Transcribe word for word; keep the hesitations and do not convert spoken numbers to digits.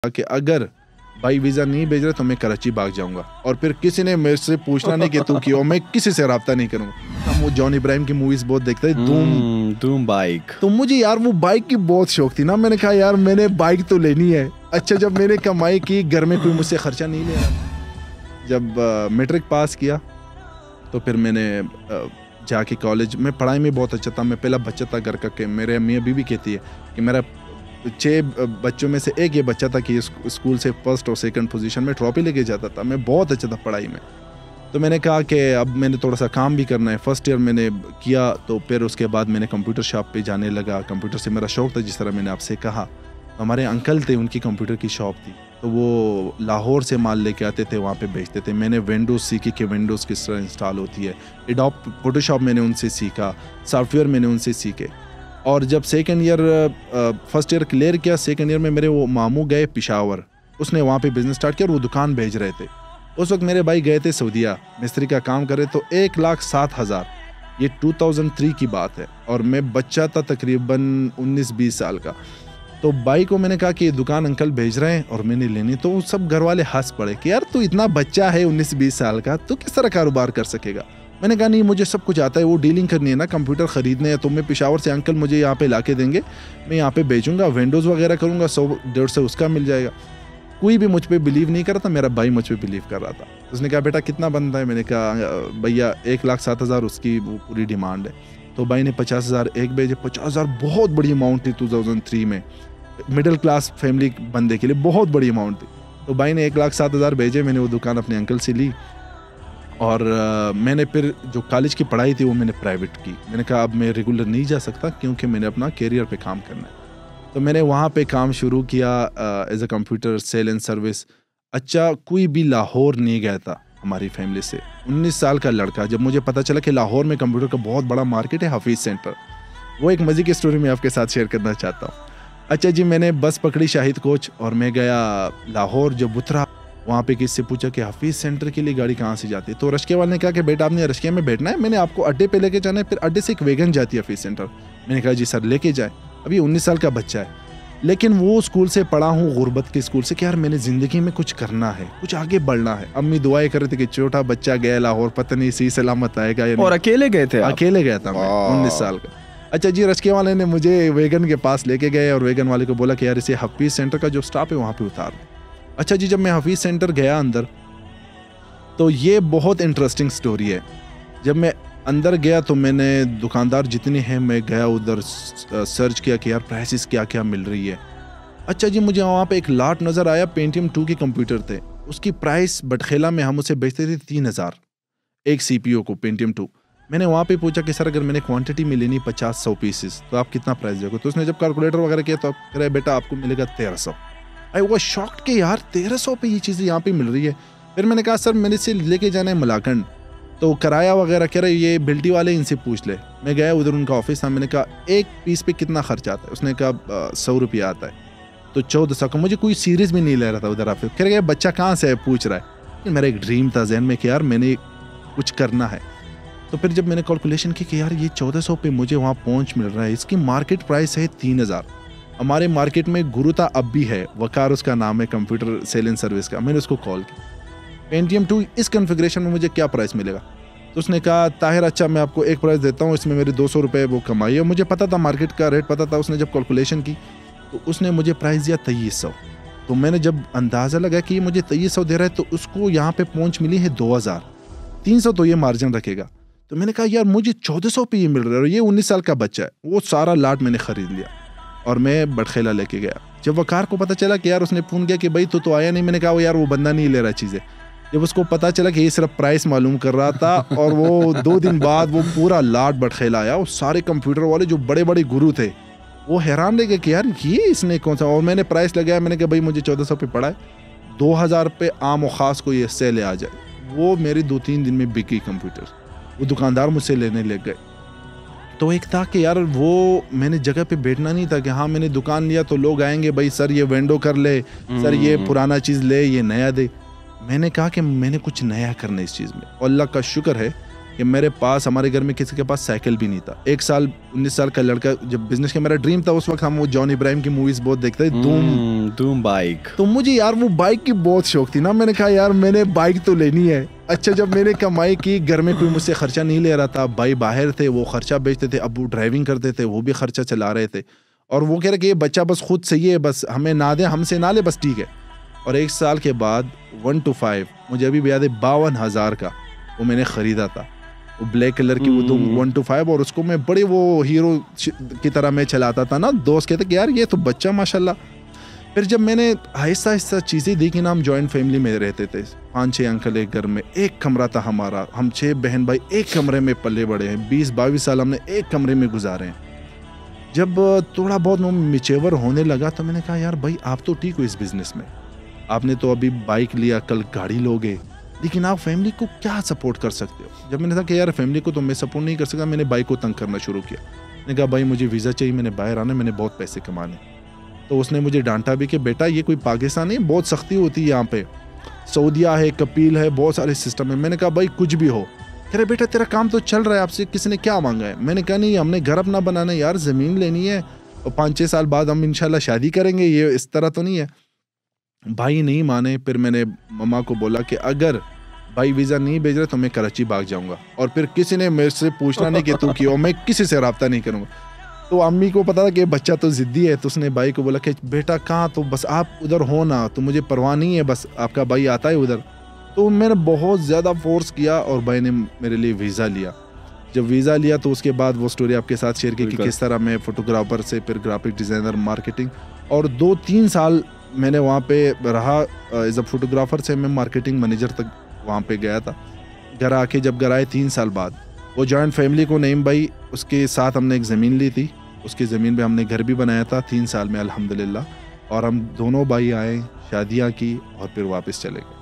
कि अगर भाई वीज़ा नहीं भेज रहे तो मैं कराची भाग जाऊंगा और फिर किसी ने मेरे से पूछना नहीं कि तू क्यों, मैं किसी से रब्ता नहीं करूंगा। हम वो जॉन इब्राहिम की मूवीज बहुत देखते हैं, धूम धूम बाइक। तो मुझे यार वो बाइक की बहुत शौक थी ना। मैंने कहा यार मैंने बाइक तो लेनी है। अच्छा, जब मैंने कमाई की, घर में कोई मुझसे खर्चा नहीं ले रहा। जब मैट्रिक पास किया तो फिर मैंने आ, जाके कॉलेज में पढ़ाई में बहुत अच्छा था। मैं पहला बच्चा था घर का कि मेरे अम्मी अभी भी कहती है कि मेरा छः बच्चों में से एक ये बच्चा था कि स्कूल से फर्स्ट और सेकंड पोजीशन में ट्रॉफी लेके जाता था। मैं बहुत अच्छा था पढ़ाई में। तो मैंने कहा कि अब मैंने थोड़ा सा काम भी करना है। फर्स्ट ईयर मैंने किया तो फिर उसके बाद मैंने कंप्यूटर शॉप पे जाने लगा। कंप्यूटर से मेरा शौक था, जिस तरह मैंने आपसे कहा। हमारे अंकल थे, उनकी कंप्यूटर की शॉप थी, तो वो लाहौर से माल लेके आते थे, वहाँ पे बेचते थे। मैंने विंडोज़ सीखी कि विंडोज़ किस तरह इंस्टॉल होती है। एडोब फोटोशॉप मैंने उनसे सीखा, सॉफ्टवेयर मैंने उनसे सीखे। और जब second year first year clear किया, सेकंड ईयर में मेरे वो मामू गए पिशावर, उसने वहाँ पे बिज़नेस स्टार्ट किया और वो दुकान भेज रहे थे। उस वक्त मेरे भाई गए थे सऊदीया, मिस्त्री का काम करे, तो एक लाख सात हज़ार, ये टू थाउजेंड थ्री की बात है और मैं बच्चा था तकरीबन उन्नीस बीस साल का। तो भाई को मैंने कहा कि ये दुकान अंकल भेज रहे हैं और मैंने लेनी। तो सब घर वाले हंस पड़े कि यार तू इतना बच्चा है उन्नीस बीस साल का, तो किस तरह कारोबार कर सकेगा। मैंने कहा नहीं, मुझे सब कुछ आता है, वो डीलिंग करनी है ना, कंप्यूटर ख़रीदने हैं। तो मैं पिशावर से अंकल मुझे यहाँ पे ला के देंगे, मैं यहाँ पे बेचूंगा, विंडोज़ वगैरह करूँगा, सौ डेढ़ सौ उसका मिल जाएगा। कोई भी मुझ पर बिलीव नहीं कर रहा था, मेरा भाई मुझ पर बिलीव कर रहा था। उसने कहा बेटा कितना बनता है? मैंने कहा भैया एक लाख सात हज़ार उसकी वो पूरी डिमांड है। तो भाई ने पचास हज़ार एक भेजे। पचास हज़ार बहुत बड़ी अमाउंट थी टू थाउजेंड थ्री में, मिडिल क्लास फैमिली बंदे के लिए बहुत बड़ी अमाउंट थी। तो भाई ने एक लाख सात हज़ार भेजे। मैंने वो दुकान अपने अंकल से ली और uh, मैंने फिर जो कॉलेज की पढ़ाई थी वो मैंने प्राइवेट की। मैंने कहा अब मैं रेगुलर नहीं जा सकता क्योंकि मैंने अपना कैरियर पे काम करना है। तो मैंने वहाँ पे काम शुरू किया as a computer sale and service. अच्छा, कोई भी लाहौर नहीं गया था हमारी फैमिली से। उन्नीस साल का लड़का, जब मुझे पता चला कि लाहौर में कंप्यूटर का बहुत बड़ा मार्केट है, हफीज़ सेंटर, वो एक मज़े की स्टोरी मैं आपके साथ शेयर करना चाहता हूँ। अच्छा जी, मैंने बस पकड़ी शाहिद कोच और मैं गया लाहौर। जब उतरा वहाँ पे किसी से पूछा कि हफीज़ सेंटर के लिए गाड़ी कहाँ से जाती है, तो रश्के वाले ने कहा कि बेटा आपने रश्के में बैठना है, मैंने आपको अड्डे पे लेके जाना है, फिर अड्डे से एक वैगन जाती है हफीज़ सेंटर। मैंने कहा जी सर लेके जाए। अभी उन्नीस साल का बच्चा है, लेकिन वो स्कूल से पढ़ा हूँ, गुर्बत के स्कूल से, कि यार मैंने ज़िंदगी में कुछ करना है, कुछ आगे बढ़ना है। अम्मी दुआएं कर रहे थे कि छोटा बच्चा गया लाहौर, पता नहीं सही सलामत आएगा या नहीं। और अकेले गए थे? अकेले गया था मैं, उन्नीस साल का। अच्छा जी, रश्के वाले ने मुझे वैगन के पास लेके गए और वैगन वाले को बोला कि यार इसे हफीज़ सेंटर का जो स्टॉप है वहाँ पे उतार दो। अच्छा जी, जब मैं हफीज़ सेंटर गया अंदर, तो ये बहुत इंटरेस्टिंग स्टोरी है। जब मैं अंदर गया तो मैंने दुकानदार जितने हैं, मैं गया उधर सर्च किया कि यार प्राइसेस क्या क्या मिल रही है। अच्छा जी, मुझे वहाँ पे एक लाट नज़र आया, पेंटियम टू के कंप्यूटर थे। उसकी प्राइस बटखेला में हम उसे बेचते थे तीन हज़ार एक सी पी यू को, पेंटियम टू। मैंने वहाँ पे पूछा कि सर अगर मैंने क्वांटिटी में लेनी पचास सौ पीसेस तो आप कितना प्राइस दोगे? तो उसने जब कैलकुलेटर वगैरह किया तो कह रहे बेटा आपको मिलेगा तेरह सौ। आई वो शॉक्ड कि यार तेरह सौ पे ये चीज़ें यहाँ पे मिल रही है। फिर मैंने कहा सर मेरे से लेके जाना है मलाकंड, तो किराया वगैरह कह रहे ये बिल्टी वाले, इनसे पूछ ले। मैं गया उधर, उनका ऑफिस था। मैंने कहा एक पीस पे कितना खर्च आता है? उसने कहा सौ रुपया आता है। तो चौदह सौ का, मुझे कोई सीरियस भी नहीं ले रहा था उधर। ऑफिस कह रहे बच्चा कहाँ से है पूछ रहा है। मेरा एक ड्रीम था जहन में कि यार मैंने कुछ करना है। तो फिर जब मैंने कैलकुलेशन की कि यार ये चौदह सौ पे मुझे वहाँ पहुँच मिल रहा है, इसकी मार्केट प्राइस है तीन हज़ार। हमारे मार्केट में गुरुता अब भी है, वकार उसका नाम है, कंप्यूटर सेल एंड सर्विस का। मैंने उसको कॉल किया, पेंटियम टू इस कॉन्फ़िगरेशन में मुझे क्या प्राइस मिलेगा? तो उसने कहा ताहिर अच्छा मैं आपको एक प्राइस देता हूँ, इसमें मेरे दो सौ रुपये वो कमाई है। मुझे पता था मार्केट का रेट पता था। उसने जब कैलकुलेशन की तो उसने मुझे प्राइस दिया तेईस सौ। तो मैंने जब अंदाज़ा लगा कि ये मुझे तेईस सौ दे रहा है तो उसको यहाँ पे पहुँच मिली है दो हज़ार, तीन सौ तो ये मार्जिन रखेगा। तो मैंने कहा यार मुझे चौदह सौ पे ये मिल रहा है, ये उन्नीस साल का बच्चा है। वो सारा लाट मैंने ख़रीद लिया और मैं बटखेला लेके गया। जब वकार को पता चला कि यार, उसने फ़ोन किया कि भाई तो तो आया नहीं। मैंने कहा वो यार वो बंदा नहीं ले रहा चीज़ें। जब उसको पता चला कि ये सिर्फ प्राइस मालूम कर रहा था और वो दो दिन बाद वो पूरा लाट बटखेला आया। वो सारे कंप्यूटर वाले जो बड़े बड़े गुरु थे वो हैरान रह गए कि यार ये इसने कौन सा। और मैंने प्राइस लगाया, मैंने कहा भाई मुझे चौदह सौ पे पड़ा है, दो हज़ार पे आम और ख़ास को ये सेल आ जाए। वो मेरी दो तीन दिन में बिकी कंप्यूटर। वो दुकानदार मुझसे लेने लग गए। तो एक था कि यार वो मैंने जगह पे बैठना नहीं था कि हाँ मैंने दुकान लिया तो लोग आएंगे भाई सर ये विंडो कर ले, सर ये पुराना चीज़ ले, ये नया दे। मैंने कहा कि मैंने कुछ नया करना है इस चीज़ में। और अल्लाह का शुक्र है कि मेरे पास, हमारे घर में किसी के पास साइकिल भी नहीं था। एक साल उन्नीस साल का लड़का, जब बिजनेस का मेरा ड्रीम था उस वक्त हम वो जॉन इब्राहिम की मूवीज बहुत देखते थे, धूम धूम बाइक। तो मुझे यार वो बाइक की बहुत शौक थी ना। मैंने कहा यार मैंने बाइक तो लेनी है। अच्छा, जब मैंने कमाई की, घर में कोई मुझसे खर्चा नहीं ले रहा था, भाई बाहर थे वो खर्चा बेचते थे, अबू ड्राइविंग करते थे वो भी खर्चा चला रहे थे, और वो कह रहे कि ये बच्चा बस खुद सही है, बस हमें ना दे, हमसे ना ले, बस ठीक है। और एक साल के बाद वन टू फाइव मुझे अभी भी याद है, बावन हज़ार का वो मैंने ख़रीदा था, वो ब्लैक कलर की वो धूम वन टू फाइव, और उसको मैं बड़े वो हीरो की तरह मैं चलाता था ना। दोस्त कहते कि यार ये तो बच्चा माशाल्लाह। फिर जब मैंने आहिस्ता आहिस्ता चीज़ें देखी ना, हम जॉइंट फैमिली में रहते थे, पाँच छः अंकल एक घर में, एक कमरा था हमारा, हम छः बहन भाई एक कमरे में पले बड़े हैं, बीस बाईस साल हमने एक कमरे में गुजारे हैं। जब थोड़ा बहुत मिचेवर होने लगा तो मैंने कहा यार भाई आप तो ठीक हो इस बिज़नेस में, आपने तो अभी बाइक लिया, कल गाड़ी लोगे, लेकिन आप फैमिली को क्या सपोर्ट कर सकते हो। जब मैंने कहा कि यार फैमिली को तो मैं सपोर्ट नहीं कर सकता, मैंने बाइक को तंग करना शुरू किया। मैंने कहा भाई मुझे वीज़ा चाहिए, मैंने बाहर आना, मैंने बहुत पैसे कमाने। तो उसने मुझे डांटा भी कि बेटा ये कोई पाकिस्तान नहीं, बहुत सख्ती होती है यहाँ पे, सऊदिया है, कपील है, बहुत सारे सिस्टम है। मैंने कहा भाई कुछ भी हो। कह रहे बेटा तेरा काम तो चल रहा है, आपसे किसी ने क्या मांगा है। मैंने कहा नहीं, हमने घर अपना बनाना है यार, ज़मीन लेनी है, और पाँच छः साल बाद हम इंशाल्लाह शादी करेंगे, ये इस तरह तो नहीं है। भाई नहीं माने। फिर मैंने मम्मा को बोला कि अगर भाई वीज़ा नहीं भेज रहे तो मैं कराची भाग जाऊँगा, और फिर किसी ने मेरे से पूछना नहीं कि तू क्यों, मैं किसी से रब्ता नहीं करूँगा। तो अम्मी को पता था कि बच्चा तो ज़िद्दी है, तो उसने भाई को बोला कि बेटा कहाँ, तो बस आप उधर हो ना, तो मुझे परवाह नहीं है, बस आपका भाई आता है उधर। तो मैंने बहुत ज़्यादा फोर्स किया और भाई ने मेरे लिए वीज़ा लिया। जब वीज़ा लिया तो उसके बाद वो स्टोरी आपके साथ शेयर की कि किस तरह मैं फ़ोटोग्राफ़र से फिर ग्राफिक डिज़ाइनर, मार्केटिंग, और दो तीन साल मैंने वहाँ पे रहा एज अ फोटोग्राफ़र से मैं मार्केटिंग मैनेजर तक वहाँ पे गया था। घर आके जब घर आए तीन साल बाद, वो जॉइंट फैमिली को नईम भाई, उसके साथ हमने एक ज़मीन ली थी, उसकी ज़मीन पे हमने घर भी बनाया था तीन साल में अल्हम्दुलिल्लाह, और हम दोनों भाई आए, शादियाँ की और फिर वापस चले गए।